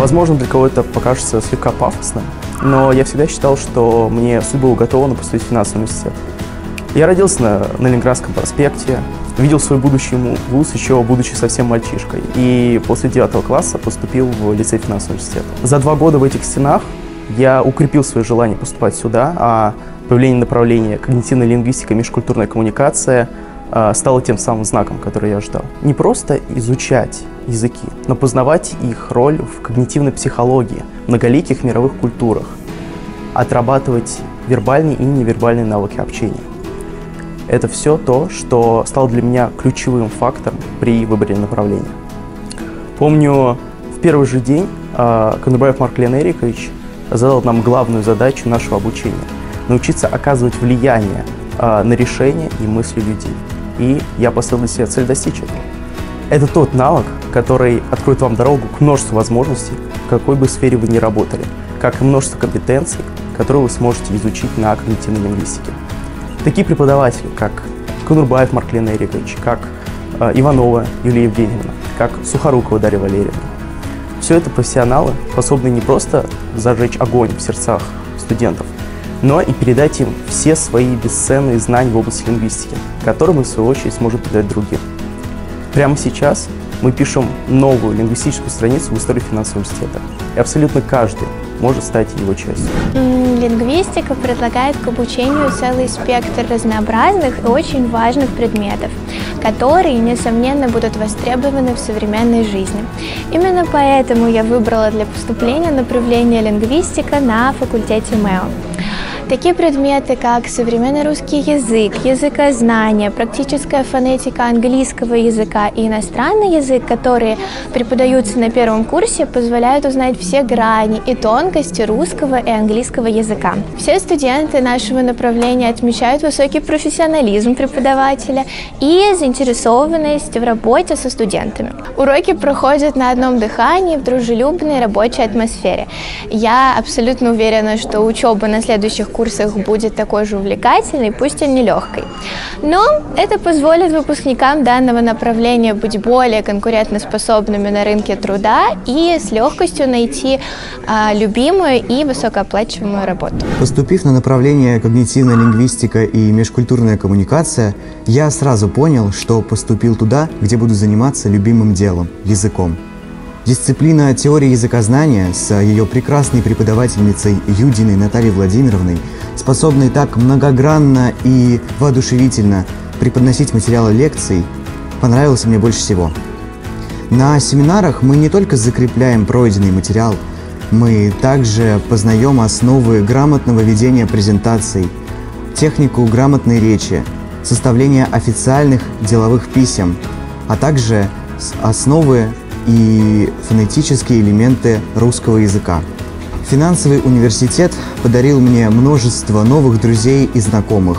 Возможно, для кого-то покажется слегка пафосно, но я всегда считал, что мне судьба уготована поступить в финансовый университет. Я родился на Ленинградском проспекте, видел свой будущий вуз еще будучи совсем мальчишкой, и после 9 класса поступил в лицей финансового университета. За 2 года в этих стенах я укрепил свое желание поступать сюда, а появление направления когнитивная лингвистика и межкультурная коммуникация стало тем самым знаком, который я ждал. Не просто изучать языки, но познавать их роль в когнитивной психологии, многоликих мировых культурах, отрабатывать вербальные и невербальные навыки общения. Это все то, что стало для меня ключевым фактором при выборе направления. Помню, в первый же день Конурбаев Марк Леонидович задал нам главную задачу нашего обучения – научиться оказывать влияние на решения и мысли людей. И я поставил для себя цель достичь этого. Это тот навык, который откроет вам дорогу к множеству возможностей, в какой бы сфере вы ни работали, как и множество компетенций, которые вы сможете изучить на когнитивной лингвистике. Такие преподаватели, как Конурбаев Марк Леонидович, как Иванова Юлия Евгеньевна, как Сухорукова Дарья Валерьевна. Все это профессионалы, способные не просто зажечь огонь в сердцах студентов, но и передать им все свои бесценные знания в области лингвистики, которые мы, в свою очередь, сможем передать другим. Прямо сейчас мы пишем новую лингвистическую страницу в истории финансового университета, и абсолютно каждый может стать его частью. Лингвистика предлагает к обучению целый спектр разнообразных и очень важных предметов, которые, несомненно, будут востребованы в современной жизни. Именно поэтому я выбрала для поступления направление лингвистика на факультете МЭО. Такие предметы, как современный русский язык, языкознание, практическая фонетика английского языка и иностранный язык, которые преподаются на первом курсе, позволяют узнать все грани и тонкости русского и английского языка. Все студенты нашего направления отмечают высокий профессионализм преподавателя и заинтересованность в работе со студентами. Уроки проходят на одном дыхании в дружелюбной рабочей атмосфере. Я абсолютно уверена, что учеба на следующих курсах будет такой же увлекательной, пусть и нелегкой. Но это позволит выпускникам данного направления быть более конкурентоспособными на рынке труда и с легкостью найти любимую и высокооплачиваемую работу. Поступив на направление когнитивная лингвистика и межкультурная коммуникация, я сразу понял, что поступил туда, где буду заниматься любимым делом – языком. Дисциплина теории языкознания с ее прекрасной преподавательницей Юдиной Натальей Владимировной, способной так многогранно и воодушевительно преподносить материалы лекций, понравилась мне больше всего. На семинарах мы не только закрепляем пройденный материал, мы также познаем основы грамотного ведения презентаций, технику грамотной речи, составление официальных деловых писем, а также основы и фонетические элементы русского языка. Финансовый университет подарил мне множество новых друзей и знакомых.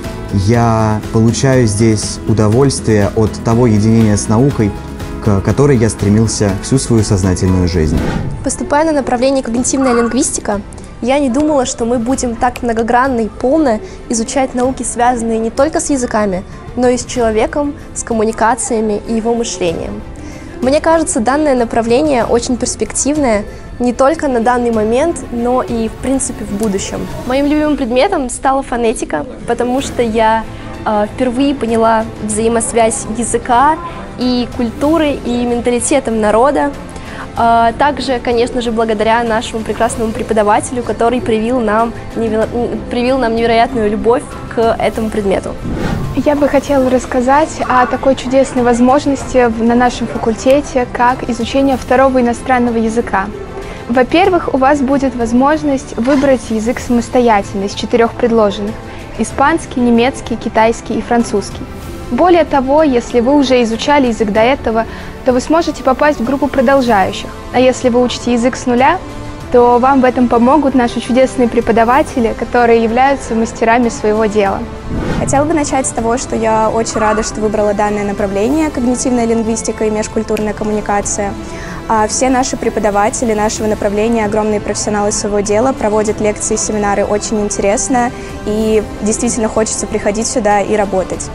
Я получаю здесь удовольствие от того единения с наукой, к которой я стремился всю свою сознательную жизнь. Поступая на направление когнитивная лингвистика, я не думала, что мы будем так многогранно и полно изучать науки, связанные не только с языками, но и с человеком, с коммуникациями и его мышлением. Мне кажется, данное направление очень перспективное не только на данный момент, но и, в принципе, в будущем. Моим любимым предметом стала фонетика, потому что я впервые поняла взаимосвязь языка и культуры, и менталитетом народа. Также, конечно же, благодаря нашему прекрасному преподавателю, который привил нам невероятную любовь к этому предмету. Я бы хотела рассказать о такой чудесной возможности на нашем факультете, как изучение второго иностранного языка. Во-первых, у вас будет возможность выбрать язык самостоятельно из 4 предложенных – испанский, немецкий, китайский и французский. Более того, если вы уже изучали язык до этого, то вы сможете попасть в группу продолжающих. А если вы учите язык с нуля, то вам в этом помогут наши чудесные преподаватели, которые являются мастерами своего дела. Хотела бы начать с того, что я очень рада, что выбрала данное направление – когнитивная лингвистика и межкультурная коммуникация. Все наши преподаватели нашего направления, огромные профессионалы своего дела, проводят лекции, семинары очень интересно, и действительно хочется приходить сюда и работать.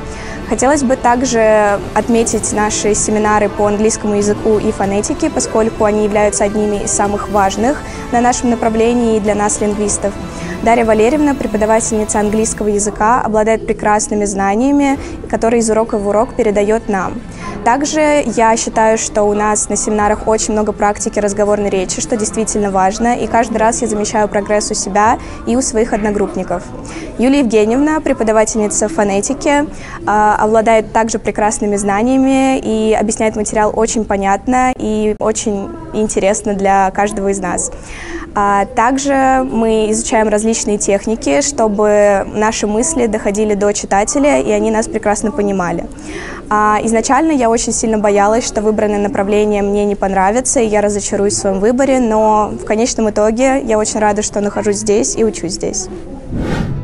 Хотелось бы также отметить наши семинары по английскому языку и фонетике, поскольку они являются одними из самых важных на нашем направлении для нас, лингвистов. Дарья Валерьевна, преподавательница английского языка, обладает прекрасными знаниями, которые из урока в урок передает нам. Также я считаю, что у нас на семинарах очень много практики разговорной речи, что действительно важно, и каждый раз я замечаю прогресс у себя и у своих одногруппников. Юлия Евгеньевна, преподавательница фонетики, обладает также прекрасными знаниями и объясняет материал очень понятно и очень интересно для каждого из нас. Также мы изучаем различные техники, чтобы наши мысли доходили до читателя, и они нас прекрасно понимали. Изначально я очень сильно боялась, что выбранное направление мне не понравится, и я разочаруюсь в своем выборе, но в конечном итоге я очень рада, что нахожусь здесь и учусь здесь.